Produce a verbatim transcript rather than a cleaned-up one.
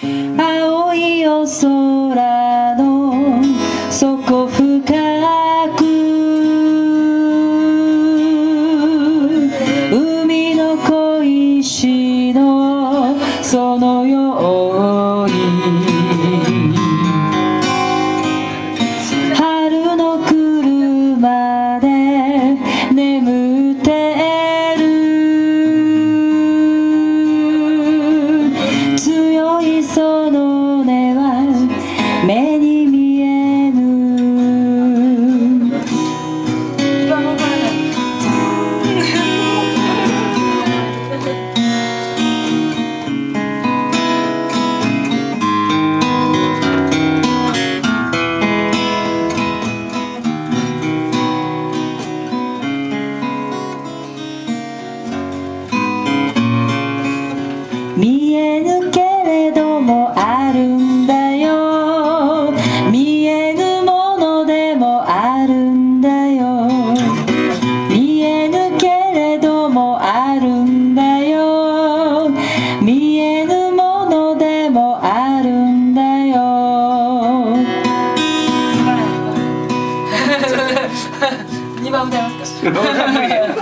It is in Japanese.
青いお空の底深く海の小石のそのように春の車で眠ってる強いその音は目に見えぬ見えぬけれどもあるんだよ見えぬものでもあるんだよ見えぬけれどもあるんだよ見えぬものでもあるんだよにばん歌いますか？